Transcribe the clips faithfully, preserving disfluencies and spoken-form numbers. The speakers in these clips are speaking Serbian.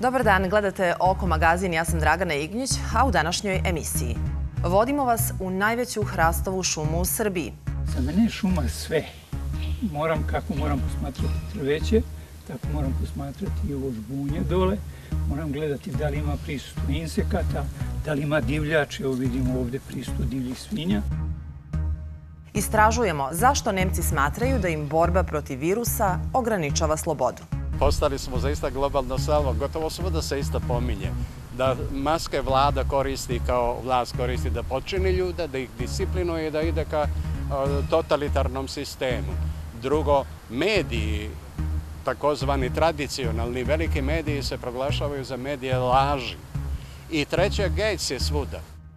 Dobar dan, gledate Oko magazin, ja sam Dragana Ignjić, a u današnjoj emisiji vodimo vas u najveću hrastovu šumu u Srbiji. Za mene je šuma sve. Moram, kako moram posmatrati drveće, tako moram posmatrati i ovo žbunje dole. Moram gledati da li ima prisustvo insekata, da li ima divljač, evo vidimo ovdje prisustvo divljih svinja. Istražujemo zašto Nemci smatraju da im borba protiv virusa ograničava slobodu. Postali smo zaista globalno selvo, gotovo svuda se isto pominje. Da maske vlada koristi kao vlast koristi da počini ljude, da ih disciplinuje i da ide ka totalitarnom sistemu. Drugo, mediji, takozvani tradicionalni veliki mediji se proglašavaju za medije laži. I treće, Gates je svuda.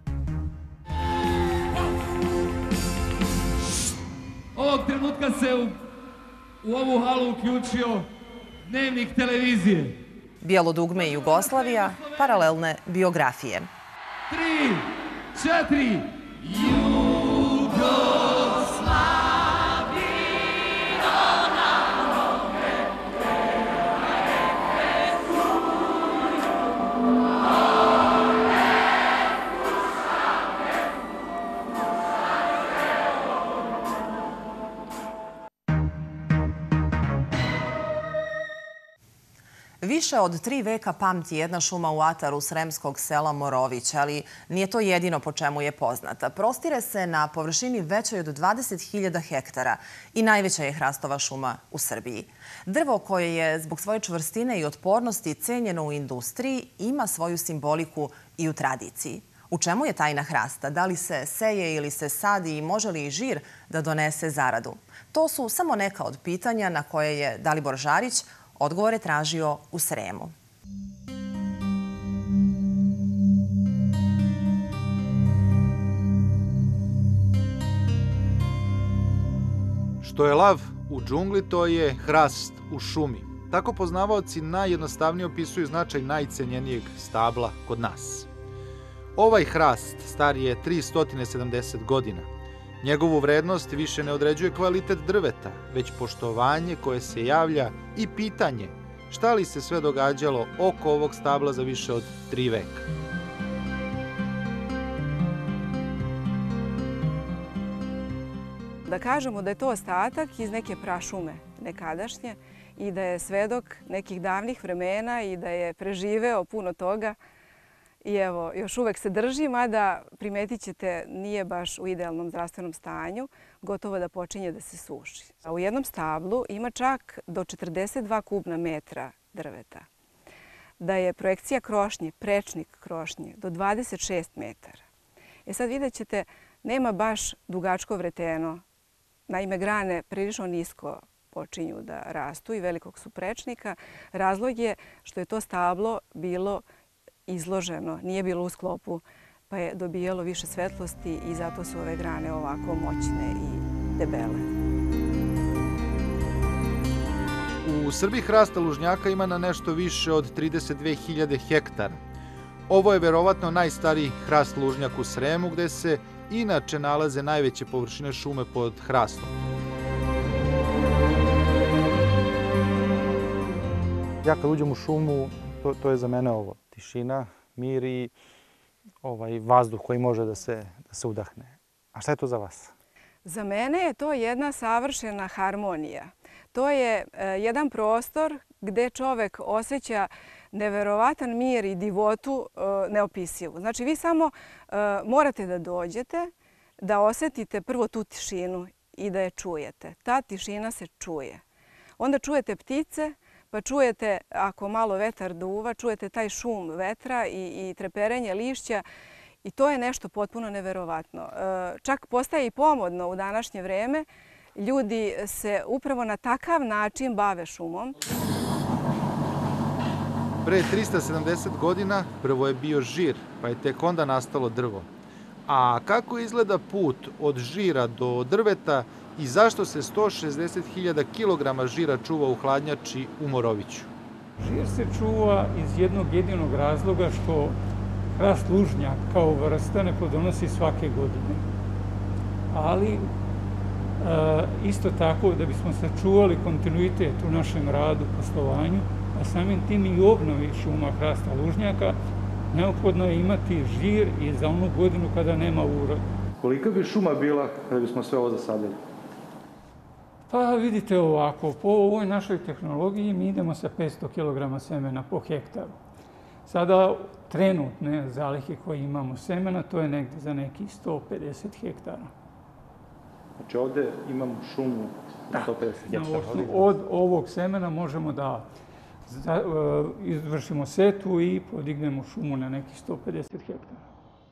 Ovog trenutka se u, u ovu halu uključio Dnevnik televizije. Bijelo dugme i Jugoslavija, paralelne biografije. Tri, četiri, Jugoslavija. Više od tri veka pamti jedna šuma u ataru sremskog sela Morović, ali nije to jedino po čemu je poznata. Prostire se na površini većoj od dvadeset hiljada hektara i najveća je hrastova šuma u Srbiji. Drvo koje je zbog svoje čvrstine i otpornosti cenjeno u industriji ima svoju simboliku i u tradiciji. U čemu je tajna hrasta? Da li se seje ili se sadi i može li i žir da donese zaradu? To su samo neka od pitanja na koje je Dalibor Žarić odgovore tražio u Sremu. Što je lav u džungli, to je hrast u šumi. Tako poznavaoci najjednostavnije opisuju značaj najcenjenijeg stabla kod nas. Ovaj hrast star je tristo sedamdeset godina. Njegovu vrednost više ne određuje kvalitet drveta, već poštovanje koje se javlja i pitanje šta li se sve događalo oko ovog stabla za više od tri veka. Da kažemo da je to ostatak iz neke prašume nekadašnje i da je svedok nekih davnih vremena i da je preživeo puno toga. I evo, još uvek se drži, mada primetit ćete nije baš u idealnom zdravstvenom stanju, gotovo da počinje da se suši. A u jednom stablu ima čak do četrdeset dva kubna metra drveta. Da je projekcija krošnje, prečnik krošnje, do dvadeset šest metara. E sad vidjet ćete, nema baš dugačko vreteno. Naime, grane prilično nisko počinju da rastu i velikog su prečnika. Razlog je što je to stablo bilo izloženo, nije bilo u sklopu, pa je dobijalo više svetlosti i zato su ove grane ovako moćne i debele. U Srbiji hrasta lužnjaka ima na nešto više od trideset dve hiljade hektara. Ovo je verovatno najstariji hrast lužnjak u Sremu, gde se inače nalaze najveće površine šume pod hrastom. Ja kad uđem u šumu, to, to je za mene ovo. Tišina, mir i ovaj vazduh koji može da se, da se udahne. A šta je to za vas? Za mene je to jedna savršena harmonija. To je e, jedan prostor gde čovek osjeća neverovatan mir i divotu e, neopisivu. Znači, vi samo e, morate da dođete, da osjetite prvo tu tišinu i da je čujete. Ta tišina se čuje. Onda čujete ptice, pa čujete, ako malo vetar duva, čujete taj šum vetra i, i treperenje lišća i to je nešto potpuno neverovatno. E, čak postaje i pomodno u današnje vreme. Ljudi se upravo na takav način bave šumom. Pre trista sedamdeset godina prvo je bio žir, pa je tek onda nastalo drvo. A kako izgleda put od žira do drveta i zašto se sto šezdeset hiljada kilograma žira čuva u hladnjači u Moroviću? Žir se čuva iz jednog jedinog razloga što hrast lužnjak kao vrsta ne plodonosi svake godine. Ali isto tako, da bismo sačuvali kontinuitet u našem radu, poslovanju, a samim tim i obnovi šuma hrasta lužnjaka, neophodno je imati žir i za onu godinu kada nema uroda. Kolika bi šuma bila kada bismo sve ovo zasadili? Pa vidite ovako, po ovoj našoj tehnologiji mi idemo sa petsto kilograma semena po hektaru. Sada trenutne zalihe koje imamo semena, to je negde za nekih sto pedeset hektara. Znači ovde imamo šumu sto pedeset hektara. Od ovog semena možemo da izvršimo setvu i podignemo šumu na nekih sto pedeset hektara.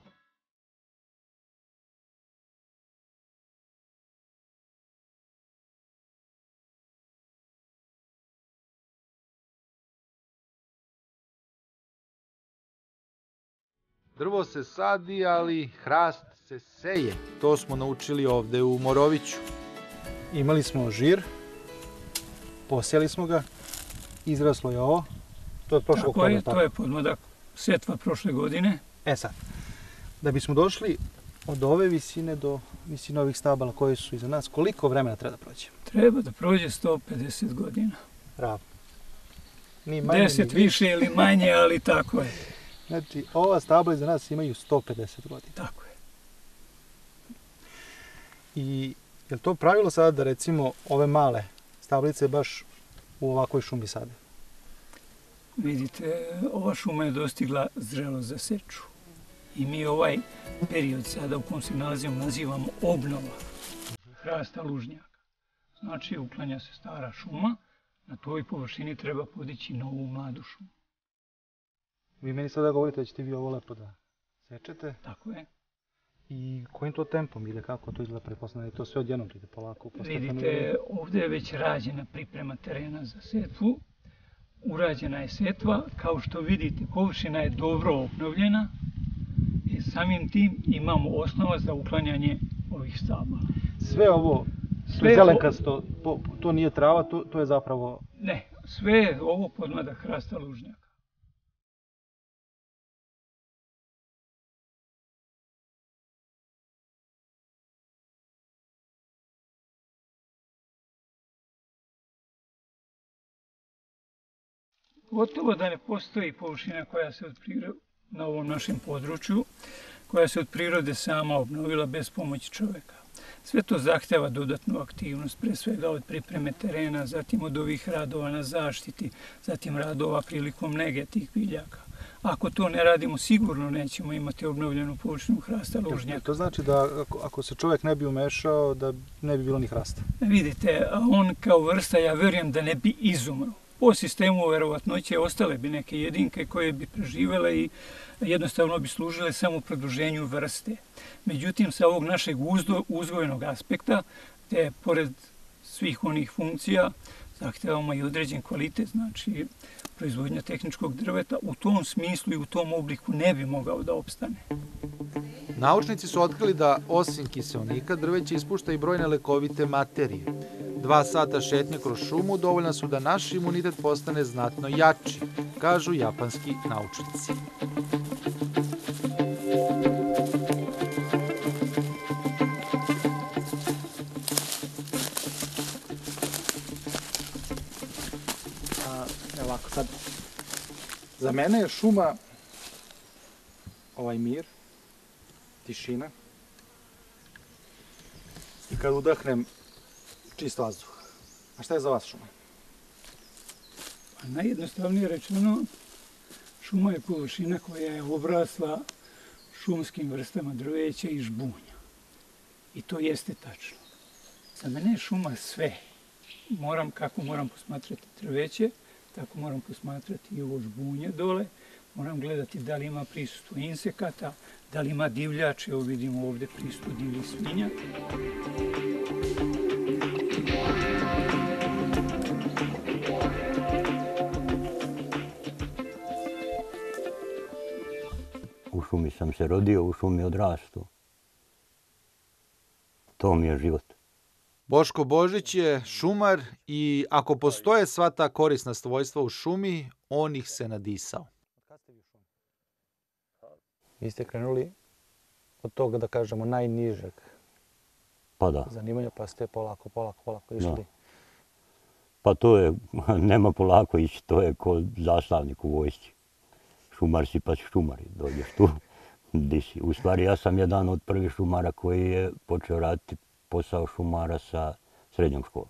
Drvo se sadi, ali hrast se seje. To smo naučili ovde u Moroviću. Imali smo žir, posijali smo ga, izraslo je ovo. To je od prošlog Tako je, to je podmladak setva prošle godine. E sad, da bismo došli od ove visine do visine ovih stabala koji su iza nas, koliko vremena treba da prođe? Treba da prođe sto pedeset godina. Bravo. Deset više ili manje, ali tako je. Znači, ova stabla iza nas imaju sto pedeset godina. Tako je. I je li to pravilo sada da recimo ove male stablice baš u ovakvoj šumi sade? Vidite, ova šuma je dostigla zrelost za seču. I mi ovaj period sada u kom se nalazimo nazivamo obnova hrasta lužnjaka. Znači, uklanja se stara šuma, na toj površini treba podići novu mladu šumu. Vi meni sada govorite da ćete vi ovo lepo da sečete. Tako je. I kojim to tempom ide, kako to izgleda, pretpostavljam da je to sve odjednom ide polako? Vidite, ovdje je već rađena priprema terena za setvu. Urađena je setva, kao što vidite, površina je dobro obnovljena i samim tim imamo osnova za uklanjanje ovih stabala. Sve ovo, sve zelenkasto, to nije trava, to, to je zapravo... Ne, sve je ovo podmladak hrasta lužnjaka. Gotovo da ne postoji površina koja se od prirode, na ovom našem području, koja se od prirode sama obnovila bez pomoći čoveka. Sve to zahteva dodatnu aktivnost, pre svega od pripreme terena, zatim od ovih radova na zaštiti, zatim radova prilikom nege tih biljaka. Ako to ne radimo, sigurno nećemo imati obnovljenu površinu hrasta lužnjaka. To znači da ako se čovjek ne bi umešao, da ne bi bilo ni hrasta? Vidite, on kao vrsta, ja verujem da ne bi izumro. Po sistemu verovatnoće ostale bi neke jedinke koje bi preživele i jednostavno bi služile samo produženju vrste. Međutim, sa ovog našeg uzgojnog aspekta, gde pored svih onih funkcija zahtevamo i određen kvalitet, znači proizvodnja tehničkog drveta, u tom smislu i u tom obliku ne bi mogao da opstane. Naučnici su otkrili da osim kiseonika drveće ispušta i brojne lekovite materije. Dva sata šetnje kroz šumu dovoljna su da naš imunitet postane znatno jači, kažu japanski naučnici. Ovako sad, za mene je šuma ovaj mir, tišina i kad udahnem čist vazduh. A šta je za vas šuma? Najjednostavnije rečeno, šuma je površina koja je obrasla šumskim vrstama drveća i žbunja. I to jeste tačno. Za mene je šuma sve. Moram, kako moram posmatrati drveće, tako moram posmatrati i ovo žbunje dole. Moram gledati da li ima prisustvo insekata, da li ima divljače, evo vidimo ovdje prisustvo divljih svinja. U šumi sam se rodio, u šumi odrastao. To mi je život. Boško Božić je šumar i ako postoje sva ta korisna svojstva u šumi, on ih se nadisao. Vi ste krenuli od toga, da kažemo, najnižeg pa da. zanimanja, pa ste polako, polako, polako išli. Pa to je, nema polako ići, to je ko zastavnik u vojsci. Šumar si pa si šumar, dođeš tu, di si. U stvari, ja sam jedan od prvih šumara koji je počeo raditi posao šumara sa srednjom školom.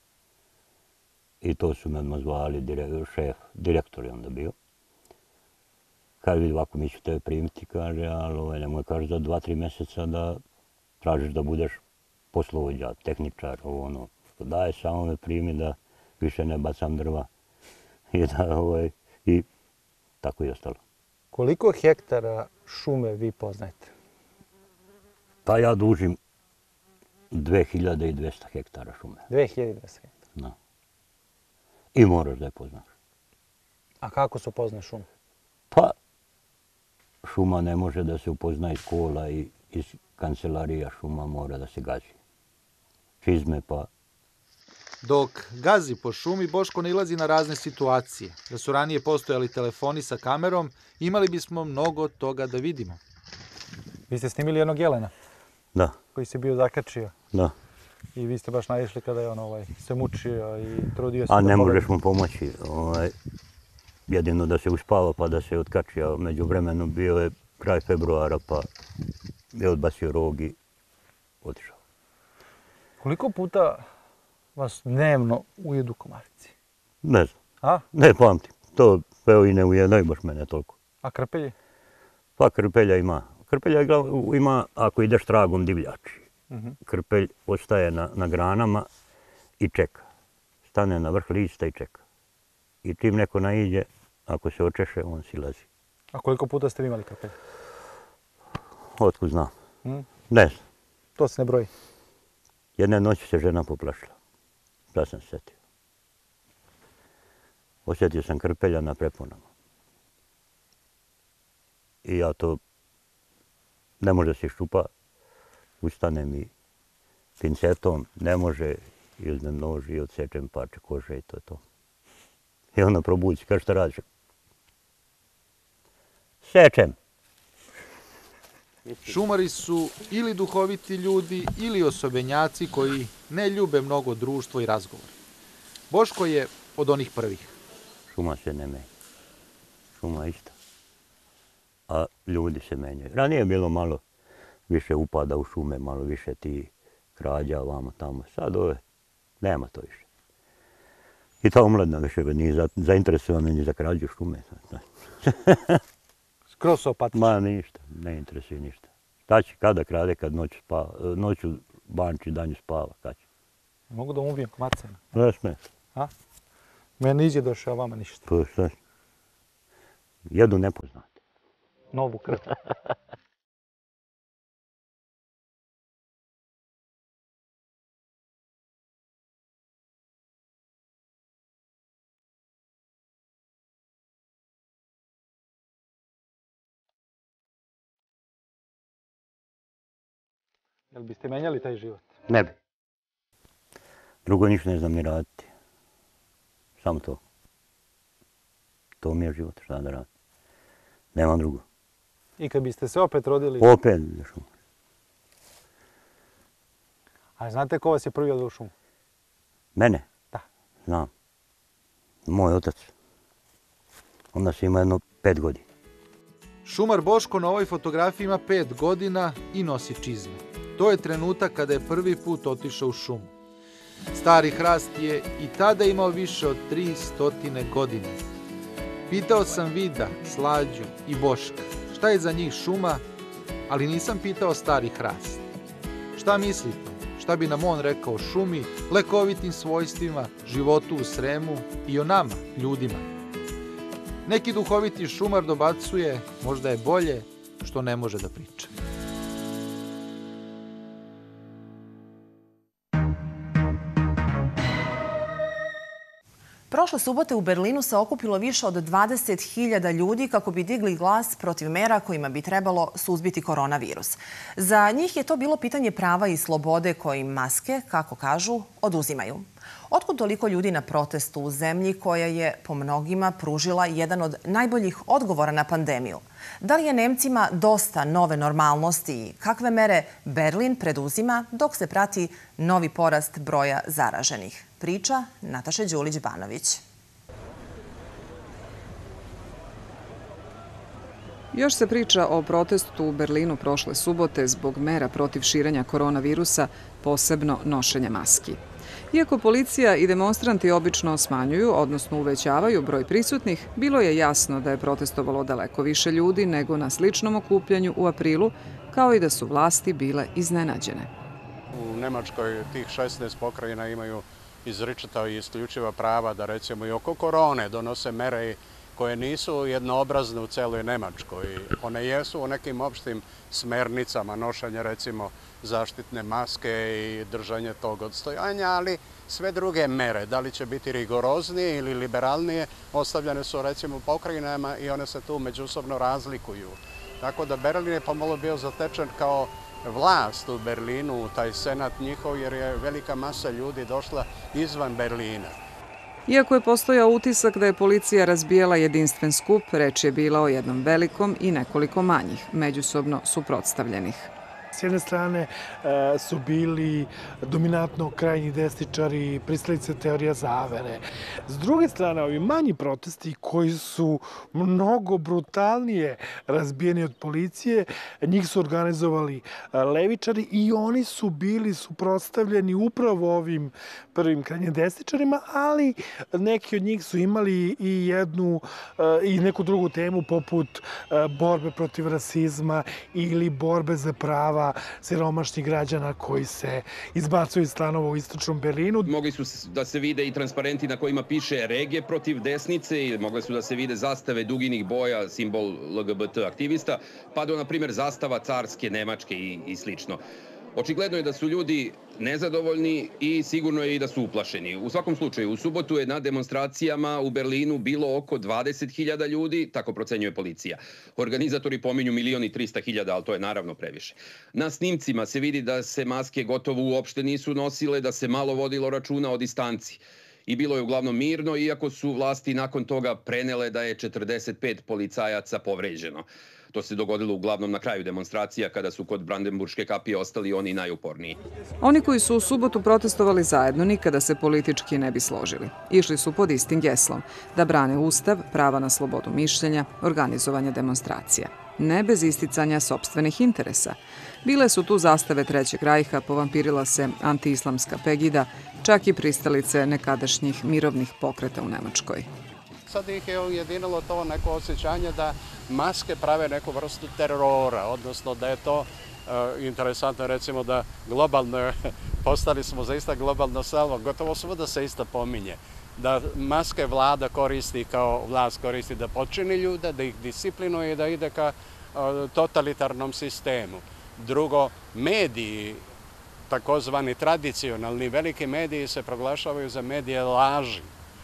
I to su me odmah zvali šef, direktor je onda bio. Kaže, vidi, ovako mi ću tebe primiti, kaže, ali nemoj, kaže, za dva, tri mjeseca da tražiš da budeš poslovođa, tehničar, ovo ono. Daj, samo me primi da više ne bacam drva. I, da, ovaj, i tako i ostalo. Koliko hektara šume vi poznajete? Pa ja dužim dve hiljade dvesta hektara šume. dve hiljade dvesta hektara? Da. I moraš da je poznaš. A kako se upozna šuma? Pa, šuma ne može da se upozna iz kola i iz kancelarija, šuma mora da se gazi. Čizme pa... Dok gazi po šumi, Boško nailazi na razne situacije. Da su ranije postojali telefoni sa kamerom, imali bismo mnogo toga da vidimo. Vi ste snimili jednog jelena? Da. Koji se bio zakačio? Da. I vi ste baš naišli kada je on ovaj, se mučio i trudio se... A ne možeš mu pomoći. Ovaj, jedino da se uspava pa da se otkači. A među vremenu bio je kraj februara pa je odbacio rog i otišao. Koliko puta vas dnevno ujedu komarci? Ne znam. A? Ne pamtim. To evo i ne ujedaju baš mene toliko. A krpelji? Pa krpelja ima. Krpelja ima ako ideš tragom divljači. Uh-huh. Krpelj ostaje na, na granama i čeka. Stane na vrh lista i čeka. I čim neko naiđe, ako se očeše, on silazi. A koliko puta ste vi imali krpelja? Otkud znam? Hmm? Ne znam. To se ne broji? Jedne noći se žena poplašila. Sad sam se sjetio. Osjetio sam krpelja na preponama. I ja to ne može se šupa. Ustanem i pincetom, ne može, i uzmem nož i odsečem parče kože i to je to. I ona probudi, kaže šta radiš? Sečem. Šumari su ili duhoviti ljudi ili osobenjaci koji ne ljube mnogo društvo i razgovor. Boško je od onih prvih. Šuma se ne menja. Šuma ista. A ljudi se menjaju. Ranije je bilo malo više upada u šume, malo više ti krađa ovamo tamo. Sad ove, nema to više. I ta omladna više nije zainteresovana ni za krađu šume. Skroz su opatični? Ma ništa, ne interesuje ništa. Šta će, kada krade, kad noću spava, noću banči, danju spava, kad će. Mogu da ubijem komarca? Ne sme. A? Meni iđe došao, a vama ništa. Pa šta? Jedu nepoznate. Novu krv. Jel biste menjali taj život? Ne bi. Drugo ništa ne znam ni raditi. Samo to. To mi je život, šta da radim. Nemam drugo. I kad biste se opet rodili... Opet u šumu. A znate ko vas je prvi odveo u šumu? Mene? Da. Znam. Moj otac. Onda se ima jedno pet godina. Šumar Boško na ovoj fotografiji ima pet godina i nosi čizme. To je trenutak kada je prvi put otišao u šumu. Stari hrast je i tada imao više od tri stotine godina. Pitao sam Vida, Slađu i Boška šta je za njih šuma, ali nisam pitao stari hrast. Šta mislite? Šta bi nam on rekao o šumi, lekovitim svojstvima, životu u Sremu i o nama, ljudima? Neki duhoviti šumar dobacuje, možda je bolje što ne može da priča. Prošle subote u Berlinu se okupilo više od dvadeset hiljada ljudi kako bi digli glas protiv mera kojima bi trebalo suzbiti koronavirus. Za njih je to bilo pitanje prava i slobode koje im maske, kako kažu, oduzimaju. Otkud toliko ljudi na protestu u zemlji koja je po mnogima pružila jedan od najboljih odgovora na pandemiju? Da li je Nemcima dosta nove normalnosti i kakve mere Berlin preduzima dok se prati novi porast broja zaraženih? Priča Nataše Đulić-Banović. Još se priča o protestu u Berlinu prošle subote zbog mera protiv širenja koronavirusa, posebno nošenja maski. Iako policija i demonstranti obično smanjuju, odnosno uvećavaju broj prisutnih, bilo je jasno da je protestovalo daleko više ljudi nego na sličnom okupljanju u aprilu, kao i da su vlasti bile iznenađene. U Nemačkoj tih šesnaest pokrajina imaju izričita i isključiva prava da recimo i oko korone donose mere koje nisu jednoobrazne u celoj Nemačkoj. One jesu u nekim opštim smernicama nošenja recimo zaštitne maske i držanje tog odstojanja, ali sve druge mere, da li će biti rigoroznije ili liberalnije, ostavljene su recimo pokrajinama i one se tu međusobno razlikuju. Tako da Berlin je pomalo bio zatečen kao vlast u Berlinu, taj senat njihov, jer je velika masa ljudi došla izvan Berlina. Iako je postojao utisak da je policija razbijala jedinstven skup, reč je bila o jednom velikom i nekoliko manjih, međusobno suprotstavljenih. S jedne strane su bili dominantno krajnji desničari, pristalice teorija zavere. S druge strane, ovi manji protesti koji su mnogo brutalnije razbijeni od policije, njih su organizovali levičari i oni su bili suprotstavljeni upravo ovim prvim krajnjim desničarima, ali neki od njih su imali i jednu i neku drugu temu poput borbe protiv rasizma ili borbe za prava siromašnih građana koji se izbacuju iz stanova u istočnom Berlinu. Mogli su da se vide i transparenti na kojima piše regije protiv desnice i mogle su da se vide zastave duginih boja, simbol L G B T aktivista, pa do, na primjer, zastava carske, nemačke i, i slično. Očigledno je da su ljudi nezadovoljni i sigurno je i da su uplašeni. U svakom slučaju, u subotu je na demonstracijama u Berlinu bilo oko dvadeset hiljada ljudi, tako procenjuje policija. Organizatori pominju milion i trista hiljada, ali to je naravno previše. Na snimcima se vidi da se maske gotovo uopšte nisu nosile, da se malo vodilo računa o distanci. I bilo je uglavnom mirno, iako su vlasti nakon toga prenele da je četrdeset pet policajaca povređeno. To se dogodilo uglavnom na kraju demonstracija kada su kod Brandenburške kapije ostali oni najuporniji. Oni koji su u subotu protestovali zajedno nikada se politički ne bi složili. Išli su pod istim geslom da brane ustav, prava na slobodu mišljenja, organizovanje demonstracija. Ne bez isticanja sopstvenih interesa. Bile su tu zastave Trećeg rajha, povampirila se antiislamska pegida, čak i pristalice nekadašnjih mirovnih pokreta u Nemačkoj. Sad ih je ujedinilo to neko osjećanje da maske prave neku vrstu terora, odnosno da je to uh, interesantno recimo da globalno, postali smo zaista globalno selo, gotovo svuda se isto pominje, da maske vlada koristi kao vlast koristi da počini ljude, da ih disciplinuje i da ide ka uh, totalitarnom sistemu. Drugo, mediji, takozvani tradicionalni veliki mediji se proglašavaju za medije laži.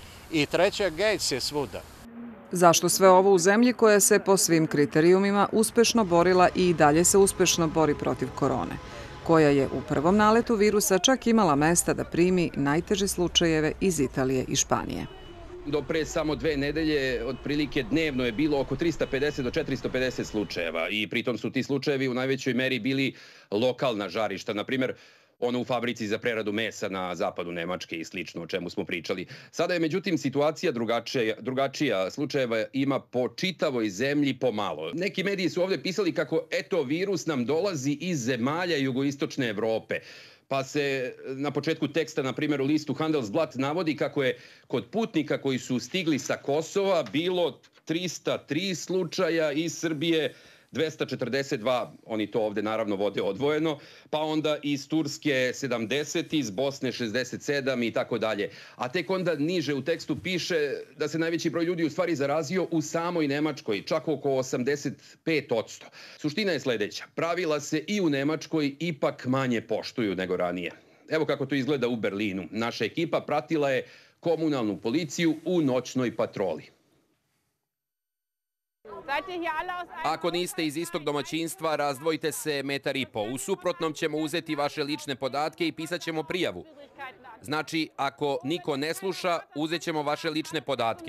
I treće, Gates je svuda. Zašto sve ovo u zemlji koja se po svim kriterijumima uspešno borila i dalje se uspešno bori protiv korone, koja je u prvom naletu virusa čak imala mesta da primi najteže slučajeve iz Italije i Španije. Do pre samo dve nedelje, otprilike dnevno je bilo oko trista pedeset do četiristo pedeset slučajeva i pritom su ti slučajevi u najvećoj meri bili lokalna žarišta, na primjer ono u fabrici za preradu mesa na zapadu Nemačke i slično, o čemu smo pričali. Sada je međutim situacija drugačija, drugačija. Slučajeva ima po čitavoj zemlji pomalo. Neki mediji su ovdje pisali kako eto virus nam dolazi iz zemalja jugoistočne Evrope. Pa se na početku teksta, na primjer u listu Handelsblatt, navodi kako je kod putnika koji su stigli sa Kosova bilo trista tri slučaja, iz Srbije dvesta četrdeset dva, oni to ovdje naravno vode odvojeno, pa onda iz Turske sedamdeset, iz Bosne šezdeset sedam i tako dalje. A tek onda niže u tekstu piše da se najveći broj ljudi u stvari zarazio u samoj Nemačkoj, čak oko osamdeset pet posto. Suština je sljedeća. Pravila se i u Nemačkoj ipak manje poštuju nego ranije. Evo kako to izgleda u Berlinu. Naša ekipa pratila je komunalnu policiju u noćnoj patroli. Ako niste iz istog domaćinstva, razdvojite se metar i po. U suprotnom ćemo uzeti vaše lične podatke i pisat ćemo prijavu. Znači, ako niko ne sluša, uzet ćemo vaše lične podatke.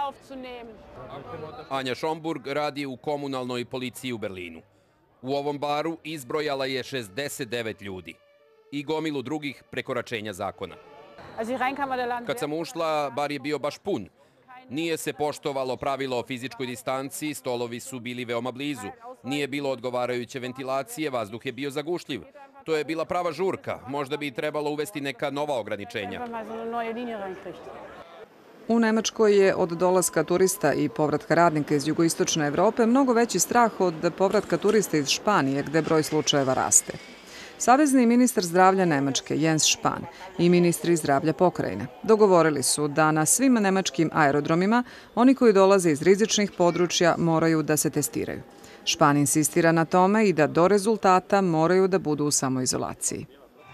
Anja Schomburg radi u komunalnoj policiji u Berlinu. U ovom baru izbrojala je šezdeset devet ljudi i gomilu drugih prekoračenja zakona. Kad sam ušla, bar je bio baš pun. Nije se poštovalo pravilo o fizičkoj distanci, stolovi su bili veoma blizu. Nije bilo odgovarajuće ventilacije, vazduh je bio zagušljiv. To je bila prava žurka. Možda bi trebalo uvesti neka nova ograničenja. U Nemačkoj je od dolaska turista i povratka radnika iz jugoistočne Evrope mnogo veći strah od povratka turista iz Španije, gde broj slučajeva raste. Savezni ministar zdravlja Nemačke, Jens Spahn, i ministri zdravlja pokrajine dogovorili su da na svim nemačkim aerodromima oni koji dolaze iz rizičnih područja moraju da se testiraju. Spahn insistira na tome i da do rezultata moraju da budu u samoizolaciji.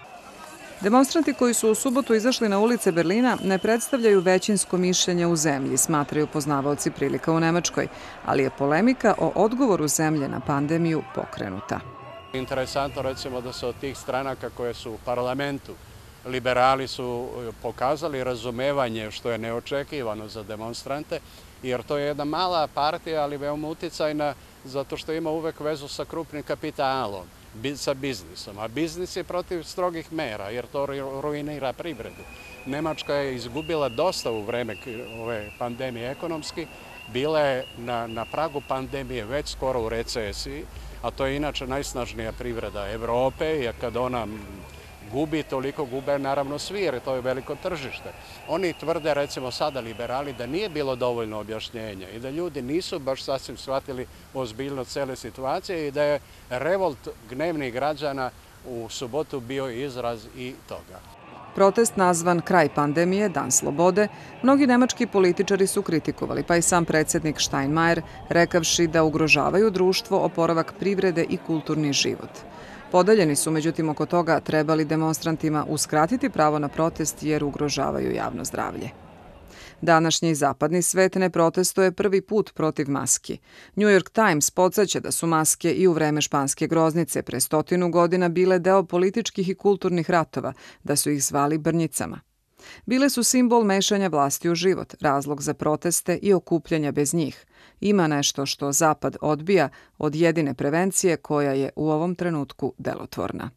Demonstranti koji su u subotu izašli na ulice Berlina ne predstavljaju većinsko mišljenje u zemlji, smatraju poznavaoci prilika u Nemačkoj, ali je polemika o odgovoru zemlje na pandemiju pokrenuta. Interesantno recimo da se od tih stranaka koje su u parlamentu, liberali su pokazali razumevanje što je neočekivano za demonstrante, jer to je jedna mala partija, ali veoma uticajna zato što ima uvek vezu sa krupnim kapitalom, sa biznisom. A biznis je protiv strogih mera, jer to ruinira privredu. Nemačka je izgubila dosta u vreme ove pandemije ekonomski, bila je na, na pragu pandemije već skoro u recesiji, a to je inače najsnažnija privreda Evrope, i kad ona gubi, toliko gube naravno svi, jer to je veliko tržište. Oni tvrde, recimo sada liberali, da nije bilo dovoljno objašnjenja i da ljudi nisu baš sasvim shvatili ozbiljnost cele situacije i da je revolt gnevnih građana u subotu bio izraz i toga. Protest nazvan Kraj pandemije, Dan slobode, mnogi nemački političari su kritikovali, pa i sam predsjednik Steinmeier, rekavši da ugrožavaju društvo, oporavak privrede i kulturni život. Podeljeni su, međutim, oko toga trebali demonstrantima uskratiti pravo na protest jer ugrožavaju javno zdravlje. Današnji zapadni svet ne protestuje prvi put protiv maski. New York Times podsjeća da su maske i u vreme španske groznice pre stotinu godina bile deo političkih i kulturnih ratova, da su ih zvali brnjicama. Bile su simbol mešanja vlasti u život, razlog za proteste i okupljanja bez njih. Ima nešto što Zapad odbija od jedine prevencije koja je u ovom trenutku delotvorna.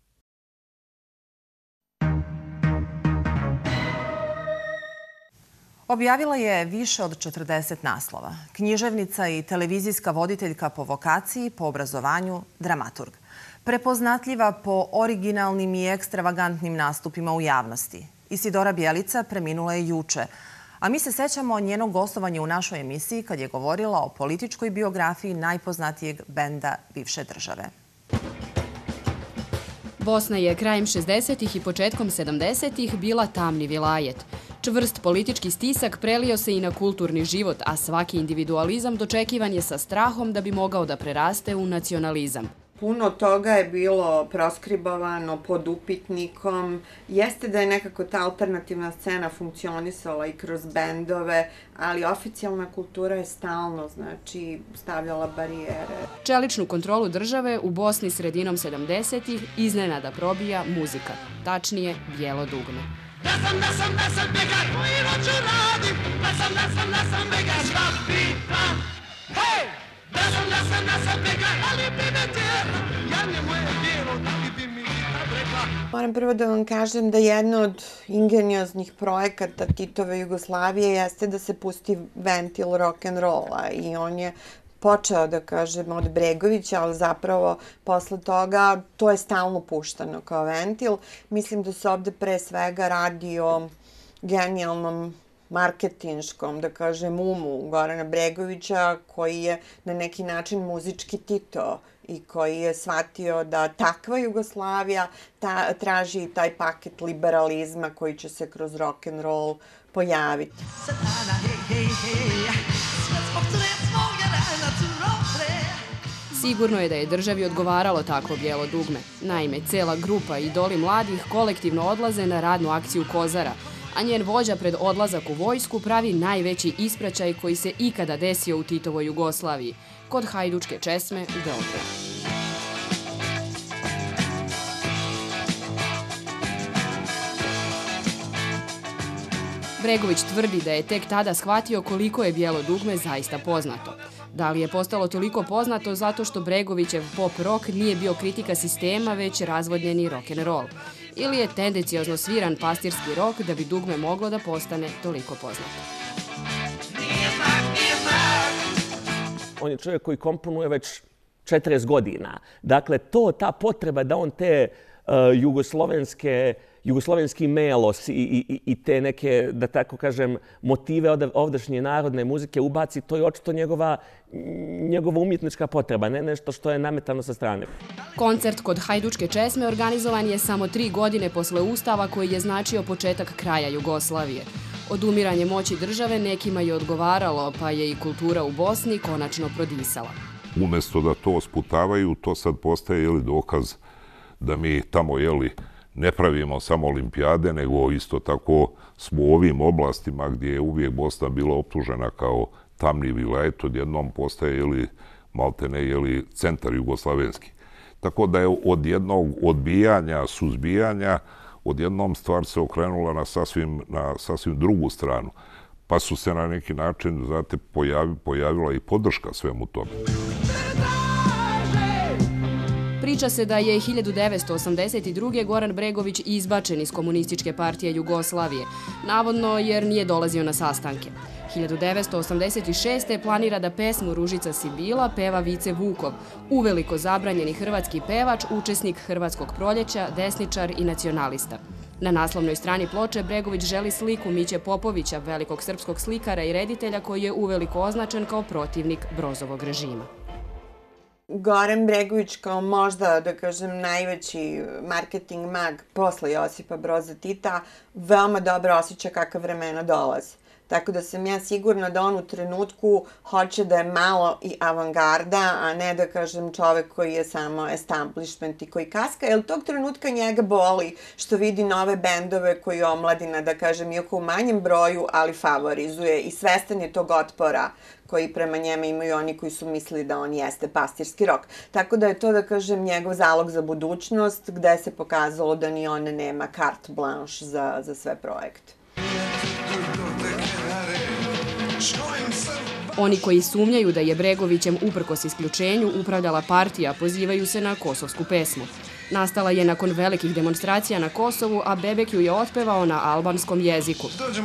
Objavila je više od četrdeset naslova. Književnica i televizijska voditeljka po vokaciji, po obrazovanju, dramaturg. Prepoznatljiva po originalnim i ekstravagantnim nastupima u javnosti. Isidora Bjelica preminula je juče, a mi se sećamo njenog gostovanja u našoj emisiji kad je govorila o političkoj biografiji najpoznatijeg benda bivše države. Bosna je krajem šezdesetih i početkom sedamdesetih bila tamni vilajet. Čvrst politički stisak prelio se i na kulturni život, a svaki individualizam dočekivan je sa strahom da bi mogao da preraste u nacionalizam. Puno toga je bilo proskribovano pod upitnikom. Jeste da je nekako ta alternativna scena funkcionisala i kroz bendove, ali oficijalna kultura je stalno, znači, stavljala barijere. Čeličnu kontrolu države u Bosni sredinom sedamdesetih iznenada probija muzika, tačnije bijelo dugme. Da sam, da sam, da sam bekar, koji noću radim, da sam, da sam, da sam bekar, šta pitam, hej! Da sam, da sam, da sam bekar, ali bi me tjera, ja ne moje djelo, da li bi mi tad rekla. Moram prvo da vam kažem da jedno od ingenioznih projekata Titove Jugoslavije jeste da se pusti ventil rock'n'rolla i on je počeo, da kažem, od Bregovića, ali zapravo posle toga to je stalno puštano kao ventil. Mislim da se ovde pre svega radi o genijalnom marketinškom, da kažem, umu Gorana Bregovića, koji je na neki način muzički Tito i koji je shvatio da takva Jugoslavija ta, traži taj paket liberalizma koji će se kroz rock'n'roll pojaviti. Satana, hej, hej, hej, sve zbog svog Sigurno je da je državi odgovaralo tako bijelo dugme. Naime, cela grupa idoli mladih kolektivno odlaze na radnu akciju Kozara. a njen vođa pred odlazak u vojsku pravi najveći ispraćaj koji se ikada desio u Titovoj Jugoslaviji, kod Hajdučke česme u Beogradu. Bregović tvrdi da je tek tada shvatio koliko je bijelo dugme zaista poznato. Da li je postalo toliko poznato zato što Bregovićev pop rock nije bio kritika sistema, već razvodnjeni rock'n'roll? Ili je tendenciozno sviran pastirski rock da bi dugme moglo da postane toliko poznato? On je čovjek koji komponuje već četrdeset godina. Dakle, to, ta potreba da on te uh, jugoslovenske jugoslovenski melos i, i, i te neke, da tako kažem, motive ovdašnje narodne muzike ubaci, to je očito njegova, njegova umjetnička potreba, ne nešto što je nametano sa strane. Koncert kod Hajdučke česme organizovan je samo tri godine posle Ustava koji je značio početak kraja Jugoslavije. Odumiranje moći države nekima je odgovaralo, pa je i kultura u Bosni konačno prodisala. Umesto da to sputavaju, to sad postaje jeli, dokaz da mi tamo jeli, ne pravimo samo olimpijade, nego isto tako smo u ovim oblastima gdje je uvijek Bosna bila optužena kao tamni vilajet, odjednom postaje jeli, maltene jeli, centar jugoslavenski. Tako da je od jednog odbijanja, suzbijanja, odjednom stvar se okrenula na sasvim, na sasvim drugu stranu. Pa su se na neki način, znate, pojavi, pojavila i podrška svemu tome. Priča se da je hiljadu devetsto osamdeset druge. Goran Bregović izbačen iz Komunističke partije Jugoslavije, navodno jer nije dolazio na sastanke. hiljadu devetsto osamdeset šeste. planira da pesmu Ružica si bila peva Vice Vukov, uveliko zabranjeni hrvatski pevač, učesnik Hrvatskog proljeća, desničar i nacionalista. Na naslovnoj strani ploče Bregović želi sliku Miće Popovića, velikog srpskog slikara i reditelja koji je uveliko označen kao protivnik Brozovog režima. Goran Bregović kao možda, da kažem, najveći marketing mag posle Josipa Broza Tita veoma dobro osjeća kakva vremena dolaze. Tako da sam ja sigurna da on u trenutku hoće da je malo i avangarda, a ne da kažem čovek koji je samo establishment i koji kaska, jer tog trenutka njega boli što vidi nove bendove koji omladina, da kažem, iako u manjem broju, ali favorizuje i svestan je tog otpora koji prema njema imaju oni koji su mislili da on jeste pastirski rok. Tako da je to, da kažem, njegov zalog za budućnost, gde se pokazalo da ni on nema carte blanche za, za sve projekte. Oni koji sumnjaju da je Bregovićem uprkos isključenju upravljala partija pozivaju se na kosovsku pesmu. Nastala je nakon velikih demonstracija na Kosovu, a Bebek ju je otpevao na albanskom jeziku.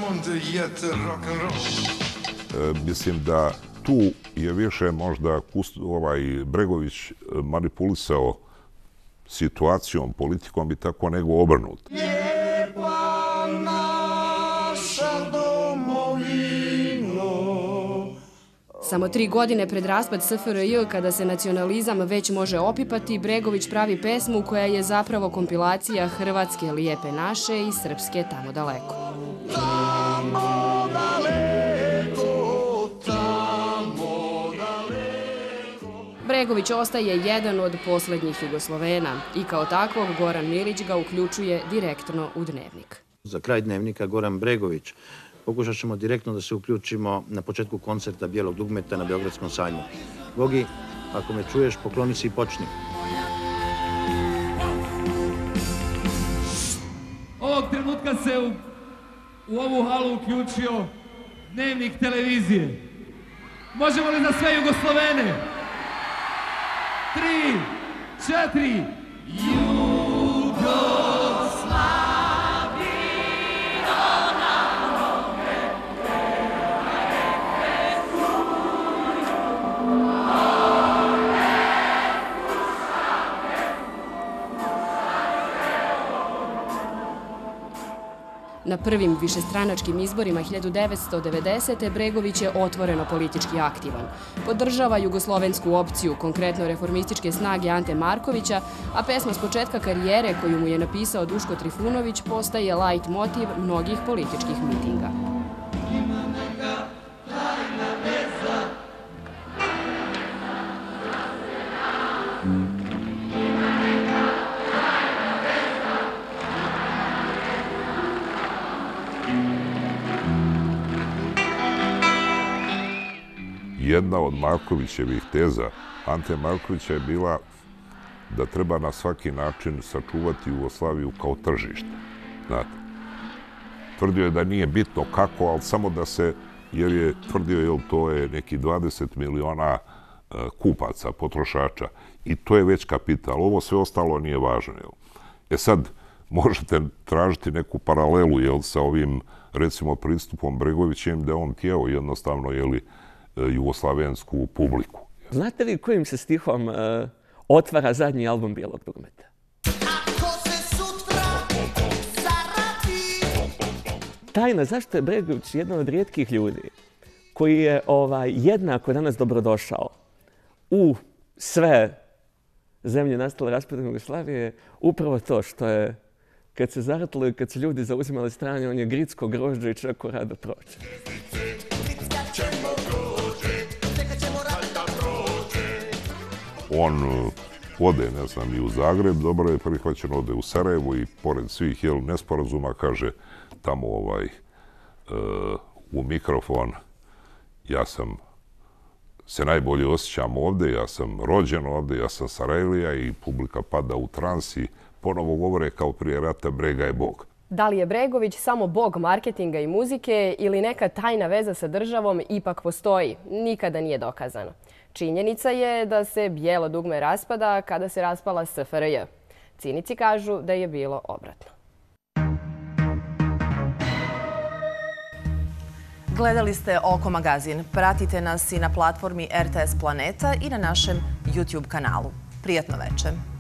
E, mislim da tu je više možda ovaj Bregović manipulisao situacijom, politikom i tako nego obrnut. Lijepa naša domovino. Samo tri godine pred raspad S F R J, kada se nacionalizam već može opipati, Bregović pravi pesmu koja je zapravo kompilacija Hrvatske lijepe naše i Srpske tamo daleko. Tamo daleko, tamo daleko. Bregović ostaje jedan od poslednjih Jugoslovena i kao takvog Goran Milić ga uključuje direktno u Dnevnik. Za kraj Dnevnika Goran Bregović. Pokušat ćemo direktno da se uključimo na početku koncerta Bijelog dugmeta na Beogradskom sajmu. Gogi, ako me čuješ, pokloni se i počni. Ovog trenutka se u, u ovu halu uključio Dnevnik televizije. Možemo li za sve Jugoslovene? Tri, četiri, Jugoslavija. Na prvim višestranačkim izborima hiljadu devetsto devedesete. Bregović je otvoreno politički aktivan. Podržava jugoslovensku opciju, konkretno reformističke snage Ante Markovića, a pesma s početka karijere koju mu je napisao Duško Trifunović postaje light motiv mnogih političkih mitinga. jedna od Markovićevih teza, Ante Markovića je bila da treba na svaki način sačuvati Jugoslaviju kao tržište. Znate, tvrdio je da nije bitno kako, ali samo da se, jer je tvrdio, jel, to je neki dvadeset miliona kupaca, potrošača, i to je već kapital. Ovo sve ostalo nije važno, jel? E sad, možete tražiti neku paralelu, jel, sa ovim, recimo, pristupom Bregovićem, da on tijelo jednostavno, jeli, jugoslavensku publiku. Znate li kojim se stihom uh, otvara zadnji album Bijelog dugmeta? Tajna zašto je Bregović jedan od rijetkih ljudi koji je ovaj, jednako danas dobrodošao u sve zemlje nastale raspadom Jugoslavije, upravo to što je, kad se zaratilo i kad su ljudi zauzimali strane, on je gritsko grožđe i čako rado prođe. On ode, ne znam, i u Zagreb, dobro je prihvaćen, ode u Sarajevo i pored svih, jel, nesporazuma, kaže tamo ovaj, uh, u mikrofon, ja sam se najbolje osjećam ovde, ja sam rođen ovde, ja sam Sarajlija, i publika pada u trans i ponovo govore kao prije rata, Brega je Bog. Da li je Bregović samo bog marketinga i muzike ili neka tajna veza sa državom ipak postoji? Nikada nije dokazano. Činjenica je da se bijelo dugme raspada kada se raspala S F R J. Cinici kažu da je bilo obratno. Gledali ste Oko magazin. Pratite nas i na platformi R T S Planeta i na našem YouTube kanalu. Prijatno večer.